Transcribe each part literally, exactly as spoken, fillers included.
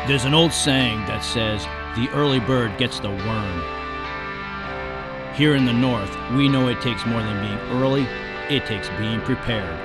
There's an old saying that says, the early bird gets the worm. Here in the North, we know it takes more than being early, it takes being prepared.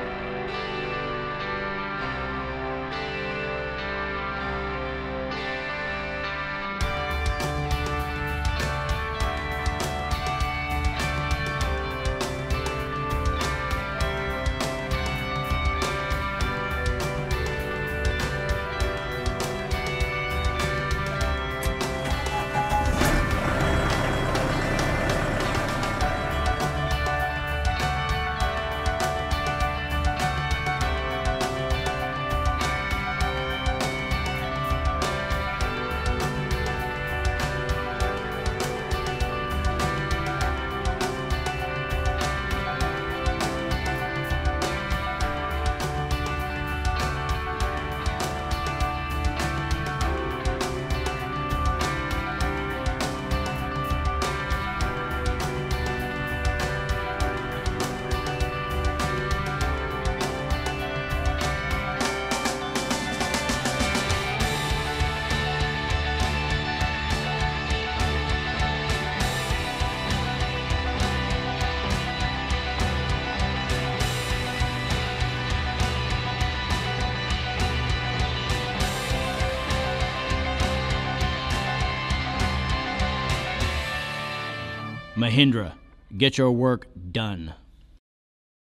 Mahindra, get your work done.